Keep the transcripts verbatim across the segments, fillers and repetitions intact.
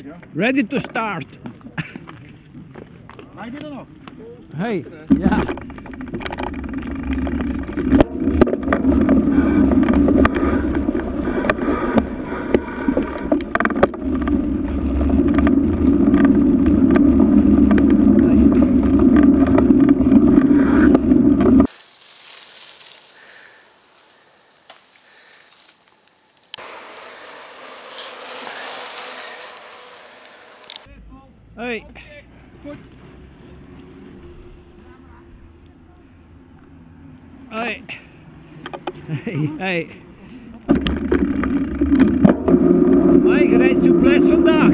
Ready to start. Maak je er nog? Hey, ja. Hey. Hey. Hey, hey. Mike rijdt soeples vandaag.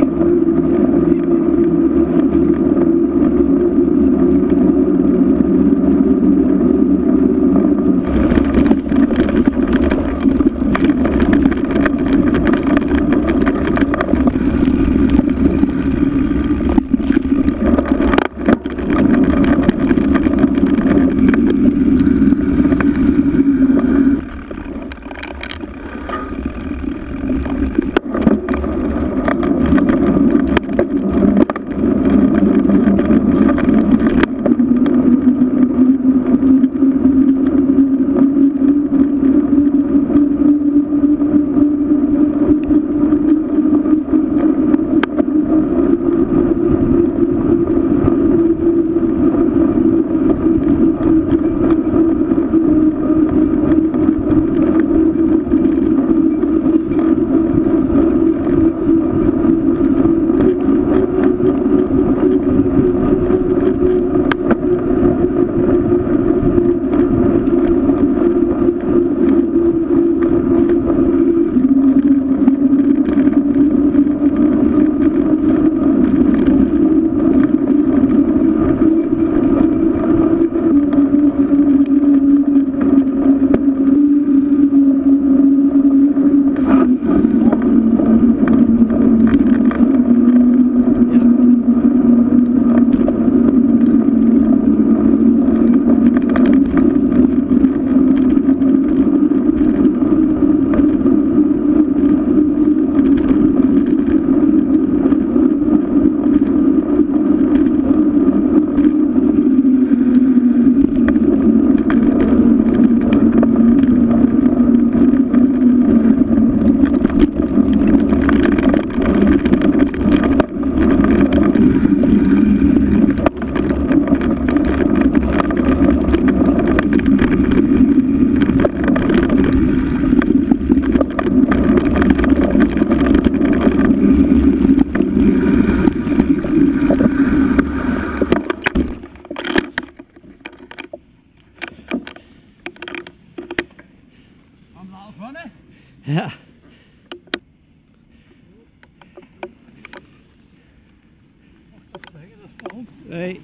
Ja. Hey.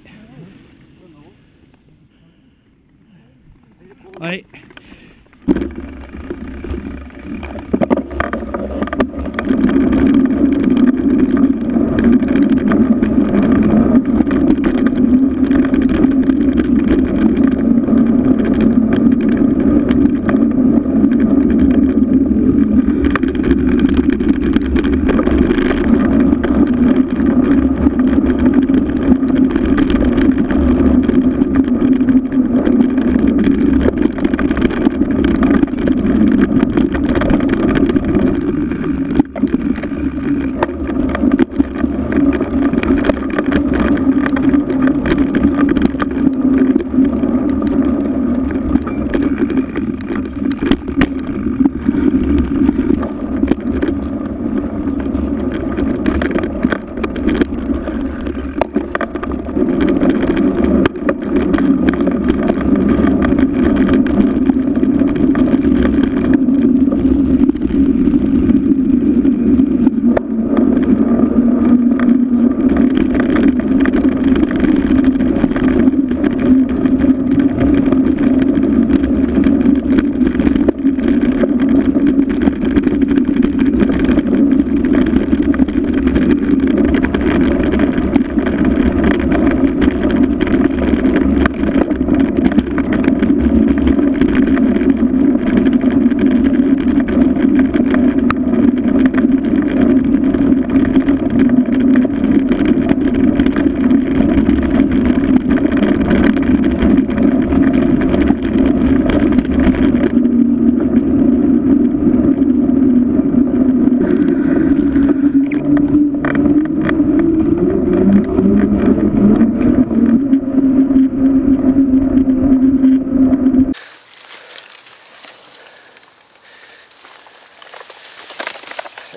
Hey.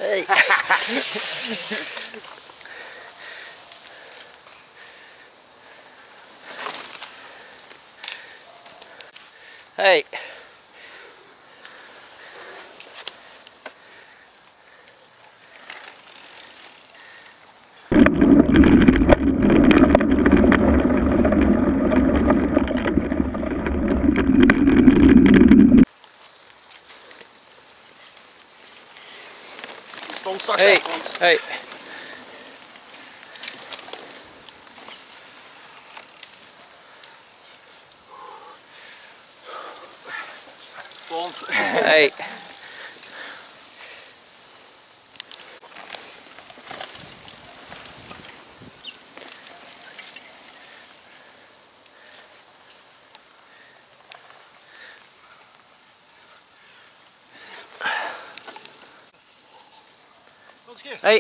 Hey. Hey. Stond straks Hey. echt, want... Hey. Fons. Hey. Hey.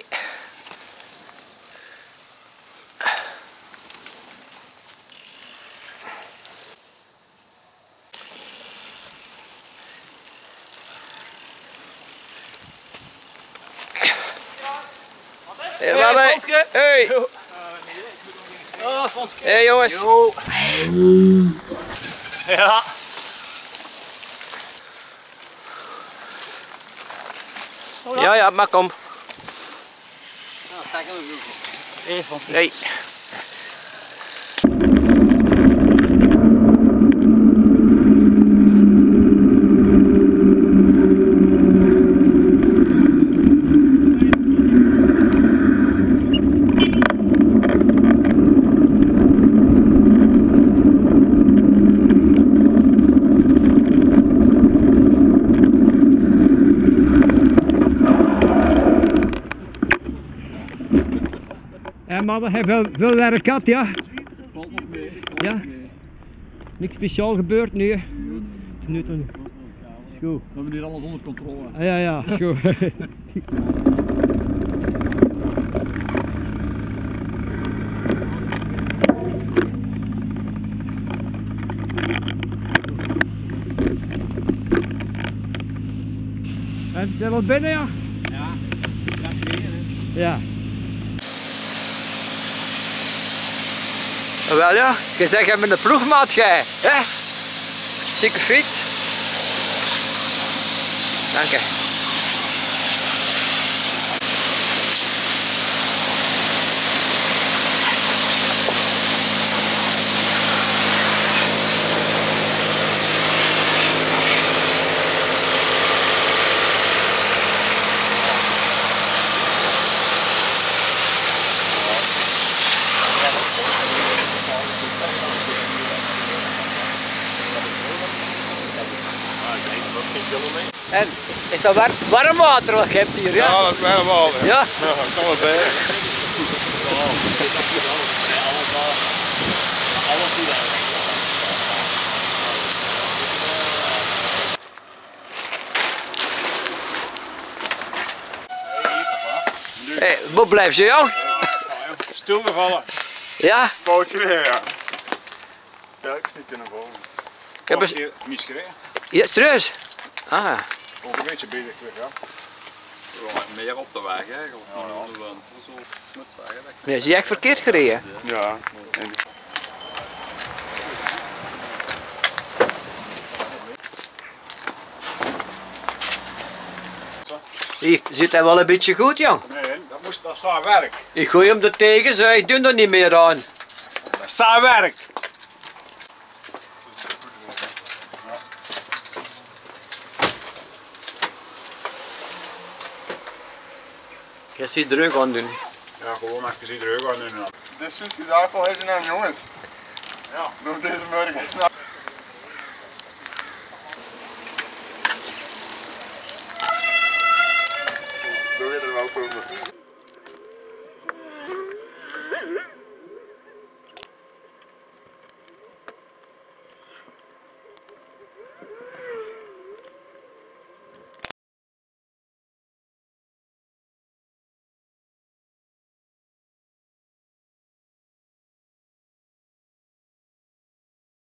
Hey, Hey, hey. Fonske. Hey. Oh, Fonske. Hey jongens. Yo. Ja. Ja, ja, maar kom. Hey, Fonske. Hey. Ja, mannen, hij veel, veel werk gehad, ja? Valt nog mee. Ja? Niks speciaal gebeurd nu? Hè? Nu toch niet. Goed. We hebben hier alles onder controle. Ah, ja, ja, goed. En zijn we binnen, ja? Ja. Dat weer, hè. Ja. Wel ja, je zegt hem in de ploegmaat gij, hè? Chique fiets. Dank je. En is dat war warm water wat je hebt hier, ja? Ja, dat is mijn water. Ja? Ja, dat kan wel bij. Hey, wat blijft je jong? Stilgevallen. Ja? Fout gereden, ja. Ja, ik is niet in de boom. Ik heb eens... Niet gereden. Ja, serieus? Ah. Ook een beetje bezig weer, ja. Ja, meer op de weg eigenlijk. Ja, ja. Zo smuts eigenlijk. Nee, zie je echt verkeerd gereden? Ja. En... Hier, zit hij wel een beetje goed, jong? Nee, dat, moest, dat is zwaar werk. Ik gooi hem er tegen, zo. Ik doe er niet meer aan. Dat is zwaar werk. Je ziet druk aan doen. Ja, gewoon even iedereen gaan doen. Dit is juist gezegd van huis aan jongens. Ja. Noem deze morgen. Doe je er wel voor.